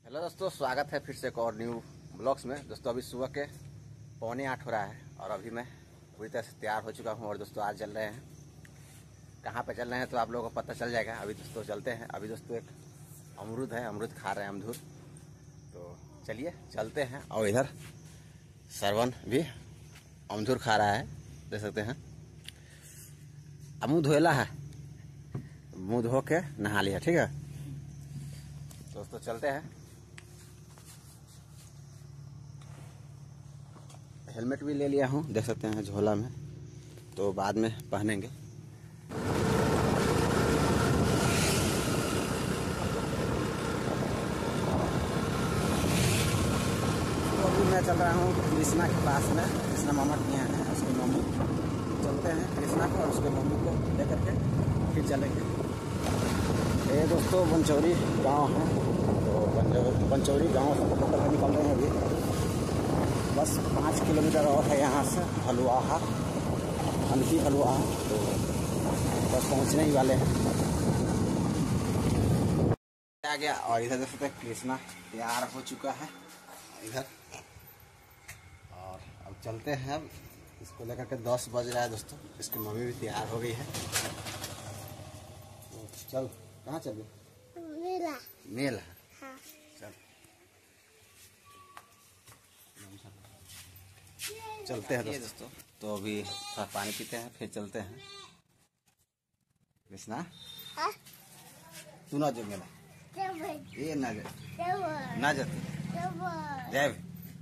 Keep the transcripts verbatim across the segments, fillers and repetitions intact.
Hello दोस्तों, स्वागत है फिर से एक और न्यू ब्लॉग्स में। दोस्तों अभी सुबह के पौने आठ हो रहा है और अभी मैं पूरी तरह से तैयार हो चुका हूँ। और दोस्तों आज चल रहे हैं, कहाँ पे चल रहे हैं तो आप लोगों को पता चल जाएगा। अभी दोस्तों चलते हैं। अभी दोस्तों एक अमरूद है, अमरूद खा रहे हैं, अमरूद। तो चलिए चलते हैं। और इधर सरवन भी अमरूद खा रहा है, देख सकते हैं। मुँह धोएला है, मुँह धो के नहा लिया, ठीक है दोस्तों। चलते हैं। हेलमेट भी ले लिया हूँ, देख सकते हैं झोला में, तो बाद में पहनेंगे। तो अभी मैं चल रहा हूँ कृष्णा के पास में। कृष्णा मामा के यहाँ है, उसके मम्मी। चलते हैं कृष्णा को और उसके मम्मी को लेकर के फिर चलेंगे। ये दोस्तों बनचौरी गांव है, तो बनचौरी गांव से होकर निकल रहे हैं अभी। बस पाँच किलोमीटर और है यहाँ से हलवाहा, हल्की हलवाहा। तो बस पहुँचने ही वाले हैं। आ गया। और इधर देख सकते हैं कृष्णा तैयार हो चुका है इधर। और अब चलते हैं। अब इसको लेकर के दस बज रहा है दोस्तों। इसकी मम्मी भी तैयार हो गई है। तो चल, कहाँ चल? मेला। मेला, हाँ। चल चलते हैं दोस्तों। तो अभी थोड़ा पानी पीते हैं, फिर चलते हैं। कृष्णा तू ना जो मेला, ये ना जा ना जा जय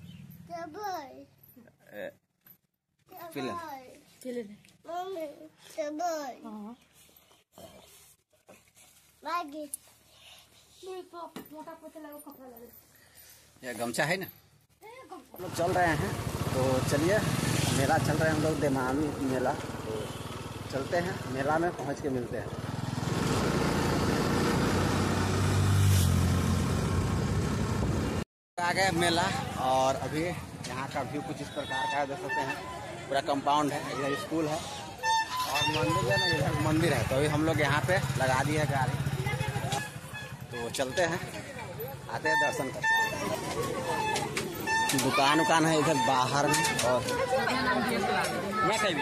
ये गमछा है ना। हम लोग चल रहे हैं, तो चलिए। मेला चल रहे हैं हम लोग, देमामी मेला। तो चलते हैं, मेला में पहुंच के मिलते हैं। आ गए मेला। और अभी यहाँ का व्यू कुछ इस प्रकार का है, देख सकते हैं। पूरा कंपाउंड है, इधर स्कूल है और मंदिर है ना, इधर मंदिर है। तो अभी हम लोग यहाँ पे लगा दिए है गाड़ी। तो चलते हैं, आते हैं दर्शन करते हैं। दुकान उकान है इधर बाहर में। और मैं कहीं भी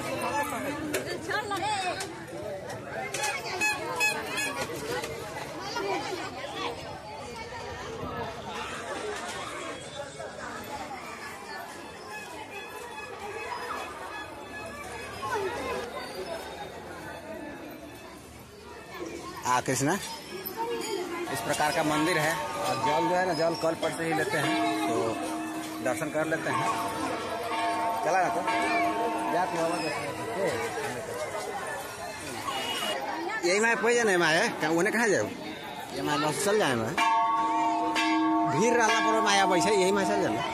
आ कृष्णा इस प्रकार का मंदिर है। और जल जो है ना, जल कल पर से ही लेते हैं, तो दर्शन कर लेते हैं। चला ना तो जाते यही मैं कोई जाने मैं उन्हें कहाँ जाऊँ, ये मैं बस चल जाए। मैं भीड़ रहा पर माया वैसे यही मैं चल जाना।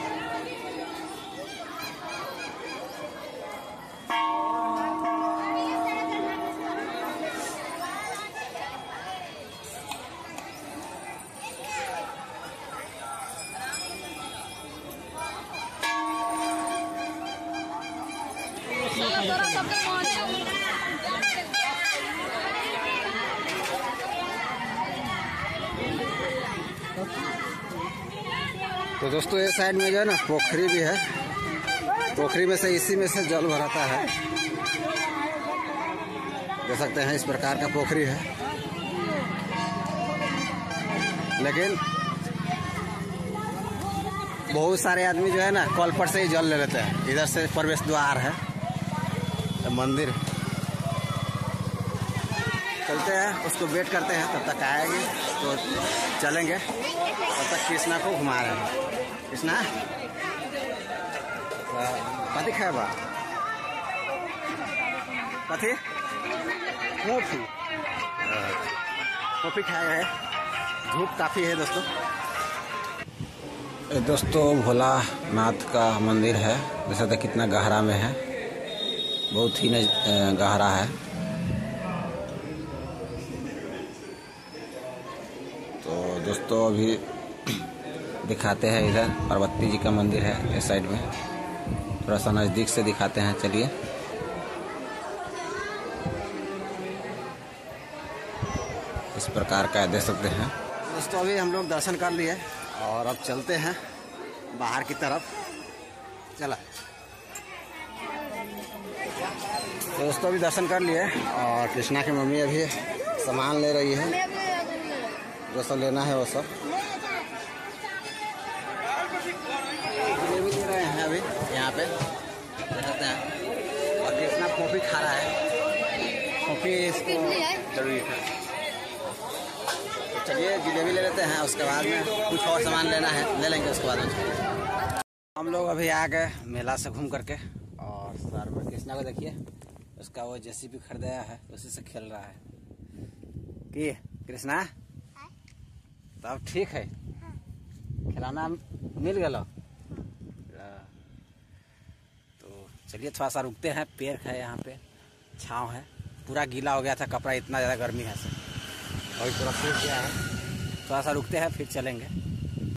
तो दोस्तों ये साइड में जो है ना पोखरी भी है। पोखरी में से इसी में से जल भराता है, देख सकते हैं। इस प्रकार का पोखरी है, लेकिन बहुत सारे आदमी जो है ना कल पर से ही जल ले लेते हैं। इधर से प्रवेश द्वार है, मंदिर। चलते हैं, उसको वेट करते हैं, तब तक आएगी तो चलेंगे। तब तक कृष्णा को घुमा रहे हैं। कृष्णा कथी खाए बा? कथी कॉफी कॉफी खाए है। धूप काफ़ी है दोस्तों। दोस्तों भोलानाथ का मंदिर है, जैसा कि कितना गहरा में है, बहुत ही गहरा है। तो दोस्तों अभी दिखाते हैं, इधर पार्वती जी का मंदिर है इस साइड में। थोड़ा सा नज़दीक से दिखाते हैं, चलिए। इस प्रकार का देख सकते हैं। दोस्तों अभी हम लोग दर्शन कर लिए और अब चलते हैं बाहर की तरफ। चला दोस्तों अभी दर्शन कर लिए और कृष्णा की मम्मी अभी सामान ले रही है, जो सब लेना है वो सब ये भी ले रहे हैं अभी यहाँ पे देखते हैं। और कृष्णा कॉफ़ी खा रहा है, कॉफ़ी इसको जरूरी है। तो चलिए जलेबी ले लेते हैं, उसके बाद में कुछ और सामान लेना है ले लेंगे उसके बाद में। हम लोग अभी आ गए मेला से घूम करके और सर पर कृष्णा को देखिए, उसका वो जेसीबी खरीदाया है, उसी से खेल रहा है कि कृष्णा तब ठीक है। खिलौना मिल गया। तो चलिए थोड़ा सा रुकते हैं, पेड़ है यहाँ पे, छाँव है, पूरा गीला हो गया था कपड़ा, इतना ज़्यादा गर्मी है से और पूरा सूख गया है। थोड़ा सा रुकते हैं फिर चलेंगे।